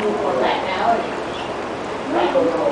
หัวแตกแล้ว